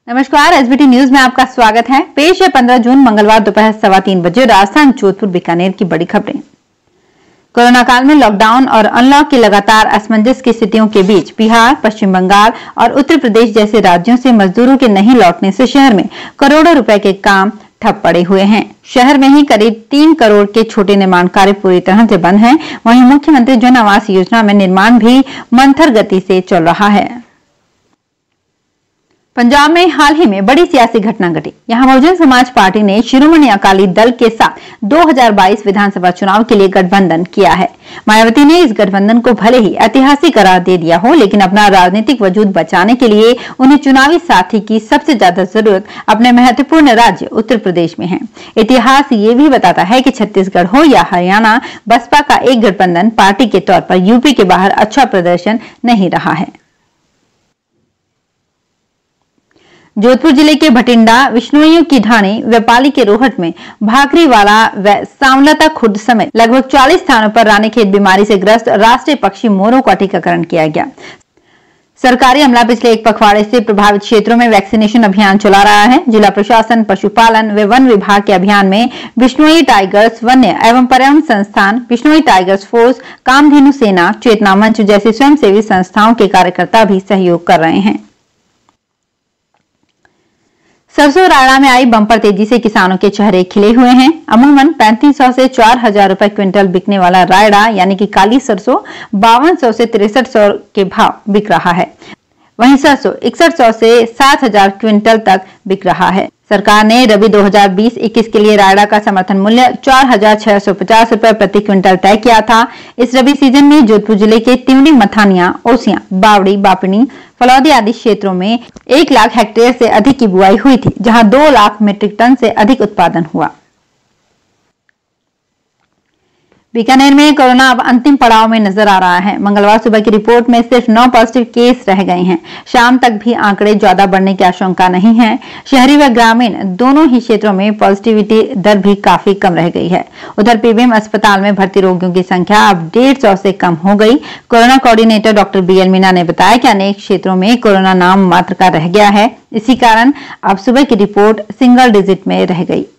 नमस्कार, SBT news में आपका स्वागत है। पेश है 15 जून मंगलवार दोपहर 3:15 बजे राजस्थान जोधपुर बीकानेर की बड़ी खबरें। कोरोना काल में लॉकडाउन और अनलॉक की लगातार असमंजस की स्थितियों के बीच बिहार, पश्चिम बंगाल और उत्तर प्रदेश जैसे राज्यों से मजदूरों के नहीं लौटने से शहर में करोड़ों रुपए के काम ठप पड़े हुए हैं। शहर में ही करीब 3 करोड़ के छोटे निर्माण कार्य पूरी तरह से बंद हैं। वहीं मुख्यमंत्री जन आवास योजना में निर्माण भी मंथर गति से चल रहा है। पंजाब में हाल ही में बड़ी सियासी घटना घटी। यहां बहुजन समाज पार्टी ने शिरोमणि अकाली दल के साथ 2022 विधानसभा चुनाव के लिए गठबंधन किया है। मायावती ने इस गठबंधन को भले ही ऐतिहासिक करार दे दिया हो, लेकिन अपना राजनीतिक वजूद बचाने के लिए उन्हें चुनावी साथी की सबसे ज्यादा जरूरत अपने महत्वपूर्ण राज्य उत्तर प्रदेश में है। इतिहास ये भी बताता है कि छत्तीसगढ़ हो या हरियाणा, बसपा का एक गठबंधन पार्टी के तौर पर यूपी के बाहर अच्छा प्रदर्शन नहीं रहा है। जोधपुर जिले के भटिंडा, विष्णुइयों की ढाणी, व्यापाली के रोहट में भाकरीवाला व सांवलता खुर्द समेत लगभग 40 स्थानों पर रानीखेत बीमारी से ग्रस्त राष्ट्रीय पक्षी मोरों का टीकाकरण किया गया। सरकारी अमला पिछले एक पखवाड़े से प्रभावित क्षेत्रों में वैक्सीनेशन अभियान चला रहा है। जिला प्रशासन, पशुपालन व वन विभाग के अभियान में बिश्नोई टाइगर्स वन्य एवं पर्यावरण संस्थान, बिश्नोई टाइगर्स फोर्स, कामधेनु सेना, चेतना मंच जैसी स्वयंसेवी संस्थाओं के कार्यकर्ता भी सहयोग कर रहे हैं। सरसों रायड़ा में आई बम्पर तेजी से किसानों के चेहरे खिले हुए हैं। अमूमन 3500 से 4000 रुपए क्विंटल बिकने वाला रायड़ा यानी कि काली सरसों 5200 से 6300 के भाव बिक रहा है। वहीं सरसों 6100 से 7000 क्विंटल तक बिक रहा है। सरकार ने रबी 2020-21 के लिए रायड़ा का समर्थन मूल्य 4650 रुपए प्रति क्विंटल तय किया था। इस रबी सीजन में जोधपुर जिले के तिवनी, मथानिया, ओसियां, बावड़ी, बापिनी, फलौदी आदि क्षेत्रों में 1 लाख हेक्टेयर से अधिक की बुआई हुई थी, जहां 2 लाख मीट्रिक टन से अधिक उत्पादन हुआ। बीकानेर में कोरोना अब अंतिम पड़ाव में नजर आ रहा है। मंगलवार सुबह की रिपोर्ट में सिर्फ 9 पॉजिटिव केस रह गए हैं। शाम तक भी आंकड़े ज्यादा बढ़ने की आशंका नहीं है। शहरी व ग्रामीण दोनों ही क्षेत्रों में पॉजिटिविटी दर भी काफी कम रह गई है। उधर पीबीएम अस्पताल में भर्ती रोगियों की संख्या अब 150 से कम हो गई। Corona coordinator doctor B L Meena बताया कि अनेक क्षेत्रों में कोरोना नाम मात्र का रह गया है। इसी कारण अब सुबह की रिपोर्ट सिंगल डिजिट में रह गई।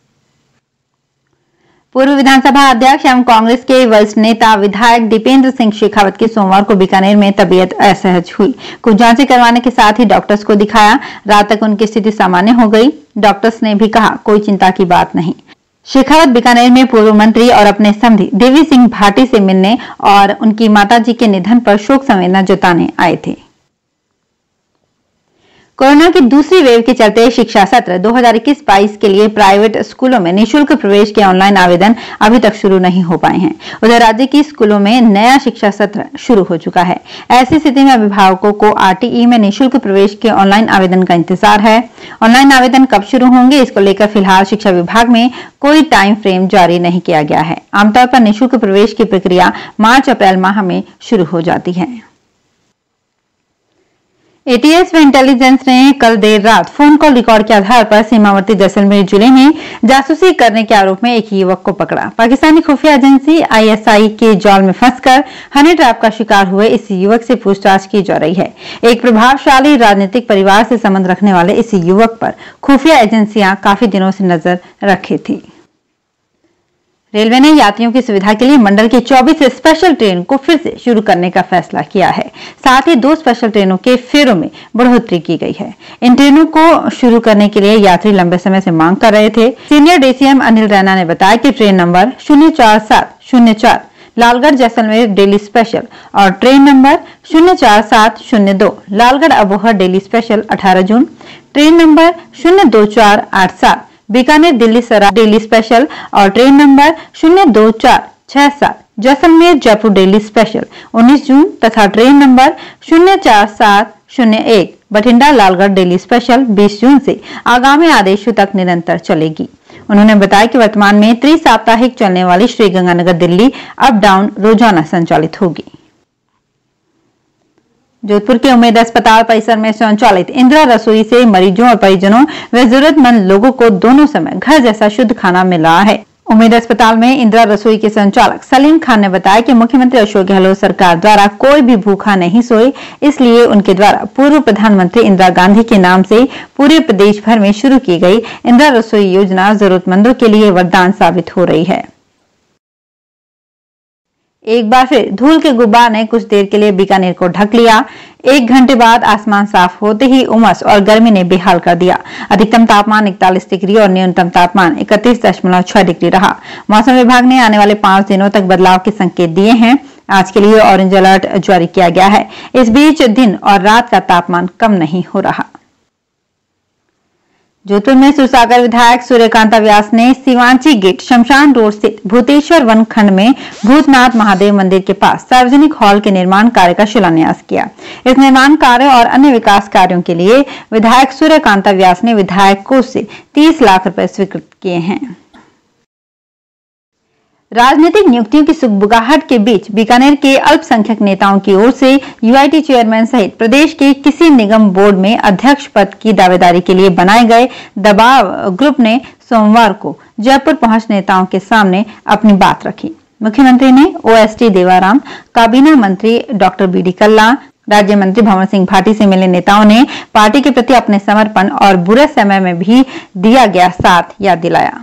पूर्व विधानसभा अध्यक्ष एवं कांग्रेस के वरिष्ठ नेता विधायक दीपेंद्र सिंह शेखावत की सोमवार को बीकानेर में तबीयत असहज हुई। कुछ जांचें करवाने के साथ ही डॉक्टर्स को दिखाया। रात तक उनकी स्थिति सामान्य हो गई। डॉक्टर्स ने भी कहा कोई चिंता की बात नहीं। शेखावत बीकानेर में पूर्व मंत्री और अपने समधी देवी सिंह भाटी से मिलने और उनकी माताजी के निधन पर शोक संवेदना जताने आए थे। कोरोना की दूसरी वेव के चलते शिक्षा सत्र 2021-22 के लिए प्राइवेट स्कूलों में निःशुल्क प्रवेश के ऑनलाइन आवेदन अभी तक शुरू नहीं हो पाए हैं। उधर राज्य की स्कूलों में नया शिक्षा सत्र शुरू हो चुका है। ऐसी स्थिति में अभिभावकों को आरटीई में निःशुल्क प्रवेश के ऑनलाइन आवेदन का इंतजार है। ऑनलाइन आवेदन कब शुरू होंगे, इसको लेकर फिलहाल शिक्षा विभाग में कोई टाइम फ्रेम जारी नहीं किया गया है। आमतौर पर निःशुल्क प्रवेश की प्रक्रिया मार्च-अप्रैल माह में शुरू हो जाती है। एटीएस व इंटेलिजेंस ने कल देर रात फोन कॉल रिकॉर्ड के आधार पर सीमावर्ती जैसलमेर जिले में जासूसी करने के आरोप में एक युवक को पकड़ा। पाकिस्तानी खुफिया एजेंसी आईएसआई के जाल में फंसकर हनी ट्रैप का शिकार हुए इस युवक से पूछताछ की जा रही है। एक प्रभावशाली राजनीतिक परिवार से संबंध रखने वाले इस युवक पर खुफिया एजेंसियां काफी दिनों से नजर रखी थी। रेलवे ने यात्रियों की सुविधा के लिए मंडल की 24 स्पेशल ट्रेन को फिर से शुरू करने का फैसला किया है। साथ ही 2 स्पेशल ट्रेनों के फेरों में बढ़ोतरी की गई है। इन ट्रेनों को शुरू करने के लिए यात्री लंबे समय से मांग कर रहे थे। सीनियर डीसीएम अनिल रैना ने बताया कि train number 04704 Lalgarh Jaisalmer daily special और train number 04702 Lalgarh Abohar daily special 18 जून, train number 02487 Bikaner Delhi Sarai daily special और train number 02467 Jaisalmer Jaipur daily special 19 जून तथा train number 04701 Bathinda Lalgarh daily special 20 जून से आगामी आदेशों तक निरंतर चलेगी। उन्होंने बताया कि वर्तमान में त्रि-साप्ताहिक चलने वाली श्री गंगानगर दिल्ली अप डाउन रोजाना संचालित होगी। जोधपुर के उम्मेद अस्पताल परिसर में संचालित इंदिरा रसोई से मरीजों और परिजनों व जरूरतमंद लोगों को दोनों समय घर जैसा शुद्ध खाना मिल रहा है। उम्मीद अस्पताल में इंदिरा रसोई के संचालक सलीम खान ने बताया कि मुख्यमंत्री अशोक गहलोत सरकार द्वारा कोई भी भूखा नहीं सोए, इसलिए उनके द्वारा पूर्व प्रधानमंत्री इंदिरा गांधी के नाम से पूरे प्रदेश भर में शुरू की गई इंदिरा रसोई योजना जरूरतमंदों के लिए वरदान साबित हो रही है। एक बार फिर धूल के गुब्बार ने कुछ देर के लिए बीकानेर को ढक लिया। 1 घंटे बाद आसमान साफ होते ही उमस और गर्मी ने बेहाल कर दिया। अधिकतम तापमान 41 डिग्री और न्यूनतम तापमान 31.6 डिग्री रहा। मौसम विभाग ने आने वाले 5 दिनों तक बदलाव के संकेत दिए हैं। आज के लिए ऑरेंज अलर्ट जारी किया गया है। इस बीच दिन और रात का तापमान कम नहीं हो रहा। जोधपुर में सुरसागर विधायक सूर्यकांता व्यास ने सिवांची गेट शमशान रोड स्थित भूतेश्वर वन खंड में भूतनाथ महादेव मंदिर के पास सार्वजनिक हॉल के निर्माण कार्य का शिलान्यास किया। इस निर्माण कार्य और अन्य विकास कार्यों के लिए विधायक सूर्यकांता व्यास ने विधायक कोष से 30 लाख रुपए स्वीकृत किए हैं। राजनीतिक नियुक्तियों की सुगबुगाहट के बीच बीकानेर के अल्पसंख्यक नेताओं की ओर से यूआईटी चेयरमैन सहित प्रदेश के किसी निगम बोर्ड में अध्यक्ष पद की दावेदारी के लिए बनाए गए दबाव ग्रुप ने सोमवार को जयपुर पहुंच नेताओं के सामने अपनी बात रखी। मुख्यमंत्री ने ओएसटी देवाराम, काबीना मंत्री डॉक्टर बीडी कल्ला, राज्य मंत्री भंवर सिंह भाटी से मिले नेताओं ने पार्टी के प्रति अपने समर्पण और बुरे समय में भी दिया गया साथ याद दिलाया।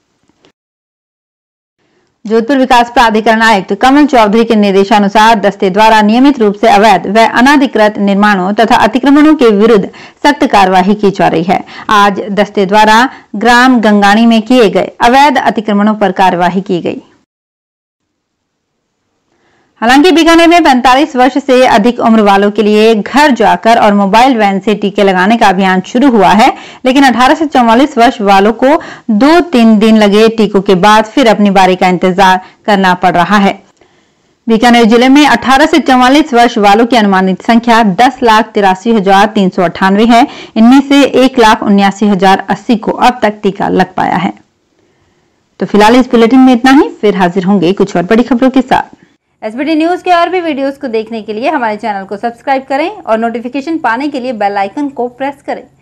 जोधपुर विकास प्राधिकरण आयुक्त कमल चौधरी के निर्देशानुसार दस्ते द्वारा नियमित रूप से अवैध व अनाधिकृत निर्माणों तथा अतिक्रमणों के विरुद्ध सख्त कार्यवाही की जा रही है। आज दस्ते द्वारा ग्राम गंगाणी में किए गए अवैध अतिक्रमणों पर कार्यवाही की गई। हालांकि बीकानेर में 45 वर्ष से अधिक उम्र वालों के लिए घर जाकर और मोबाइल वैन से टीके लगाने का अभियान शुरू हुआ है, लेकिन 18 से 44 वर्ष वालों को 2-3 दिन लगे टीकों के बाद फिर अपनी बारी का इंतजार करना पड़ रहा है। बीकानेर जिले में 18 से 44 वर्ष वालों की अनुमानित संख्या 10,83,398 है। इनमें से 1,79,080 को अब तक टीका लग पाया है। तो फिलहाल इस बुलेटिन में इतना ही। फिर हाजिर होंगे कुछ और बड़ी खबरों के साथ। एसबीटी न्यूज के और भी वीडियोस को देखने के लिए हमारे चैनल को सब्सक्राइब करें और नोटिफिकेशन पाने के लिए बेल आइकन को प्रेस करें।